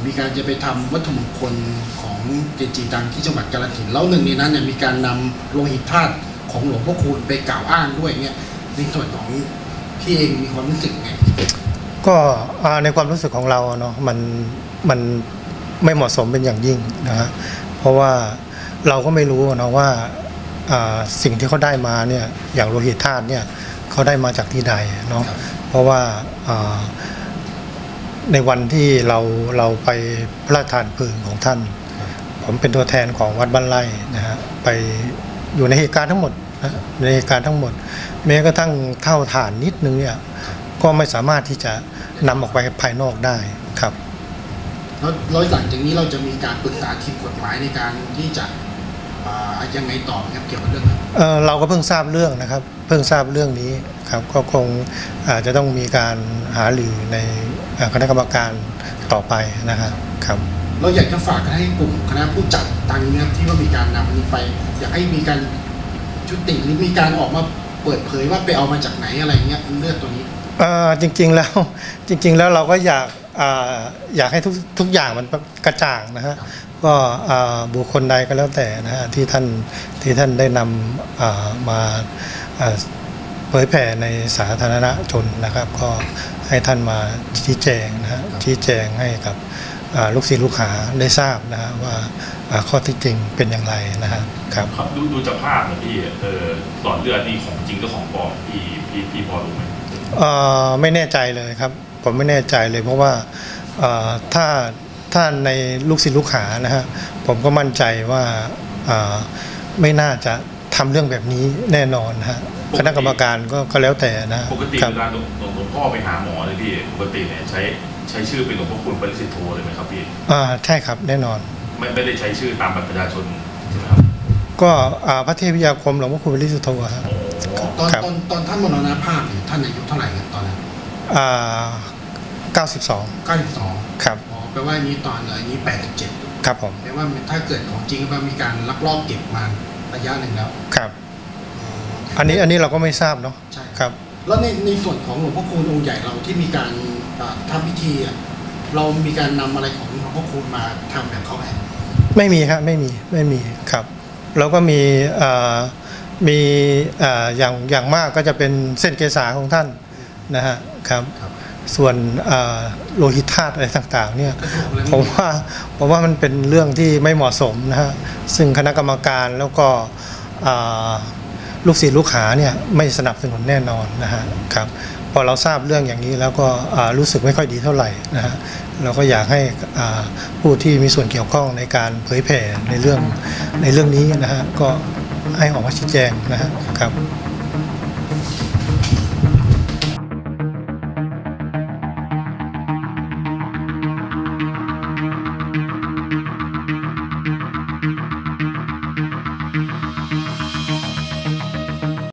มีการจะไปทำวัตถุมงคลของเจจีดังที่จังหวัดกาฬสินธุ์แล้วหนึ่งในนั้นเนี่ยมีการนำโลหิตธาตุของหลวงพ่อคูณไปกล่าวอ้างด้วยเนี่ยในส่วนของพี่เองมีความรู้สึกไงก็ในความรู้สึกของเราเนาะมันไม่เหมาะสมเป็นอย่างยิ่งนะฮะเพราะว่าเราก็ไม่รู้นะว่าสิ่งที่เขาได้มาเนี่ยอย่างโลหิตธาตุเนี่ยเขาได้มาจากที่ใดเนาะเพราะว่าในวันที่เราไปพระราชทานเพลิงของท่านผมเป็นตัวแทนของวัดบ้านไร่นะฮะไปอยู่ในเหตุการณ์ทั้งหมดในเหตุการณ์ทั้งหมดแม้กระทั่งเท่าฐานนิดนึงเนี่ยก็ไม่สามารถที่จะนำออกไปภายนอกได้ครับแล้วหลังจากนี้เราจะมีการปรึกษาทีมกฎหมายในการที่จะยังไงต่อครับเกี่ยวกับเรื่องนั้นเราก็เพิ่งทราบเรื่องนะครับเพิ่งทราบเรื่องนี้ครับก็คงอาจจะต้องมีการหารือในคณะกรรมการต่อไปนะครับครับเราอยากจะฝากให้กลุ่มคณะผู้จัดทางนี้ที่ว่ามีการนำนี้ไปอยากให้มีการจุติหรือมีการออกมาเปิดเผยว่าไปเอามาจากไหนอะไรเงี้ยเลือดตัวนี้จริงๆแล้วเราก็อยากให้ทุกอย่างมันกระจ่างนะฮะก็บุคคลใดก็แล้วแต่นะฮะที่ท่านได้นำมาเผยแผ่ในสาธารณชนนะครับก็ให้ท่านมาชี้แจงนะฮะชี้แจงให้กับลูกศิษย์ลูกหาได้ทราบนะฮะว่าข้อที่จริงเป็นอย่างไรนะฮะครับดูจากภาพนะพี่หลอดเลือดนี่ของจริงก็ของปลอมพี่พอรู้ไหมไม่แน่ใจเลยครับผมไม่แน่ใจเลยเพราะว่าถ้าในลูกศิษย์ลูกหานะฮะผมก็มั่นใจว่าไม่น่าจะทำเรื่องแบบนี้แน่นอนฮะคณะกรรมการก็แล้วแต่นะปกติเวลาหลวงพ่อไปหาหมอเลยพี่ปกติเนี่ยใช้ชื่อเป็นหลวงพ่อคูณปริสุทธโธเลยไหมครับพี่ใช่ครับแน่นอนไม่ได้ใช้ชื่อตามบัตรประชาชนใช่ไหมครับก็พระเทพวิทยาคมหลวงพ่อคูณปริสุทธโธครับตอนท่านมรณภาพท่านอายุเท่าไหร่ครับตอนนั้น 92ครับแปลว่านี้ตอนนี้87 ครับผมแปลว่าถ้าเกิดของจริงก็มีการลักลอบเก็บมาระยะหนึ่งแล้วครับอันนี้เราก็ไม่ทราบเนาะใช่ครับแล้วในส่วนของหลวงพ่อคูณองค์ใหญ่เราที่มีการทำพิธีเรามีการนำอะไรของหลวงพ่อคูณมาทำแบบเขาไหมไม่มีครับไม่มีครับเราก็มีอย่างมากก็จะเป็นเส้นเกษาของท่านนะฮะครับส่วนโลหิตธาตุอะไรต่างๆเนี่ยผมว่ามันเป็นเรื่องที่ไม่เหมาะสมนะฮะซึ่งคณะกรรมการแล้วก็ลูกศิษย์ลูกหาเนี่ยไม่สนับสนุนแน่นอนนะฮะครับพอเราทราบเรื่องอย่างนี้แล้วก็รู้สึกไม่ค่อยดีเท่าไหร่นะฮะเราก็อยากให้ผู้ที่มีส่วนเกี่ยวข้องในการเผยแผ่ในเรื่องนี้นะฮะก็ให้ออกมาชี้แจงนะฮะครับ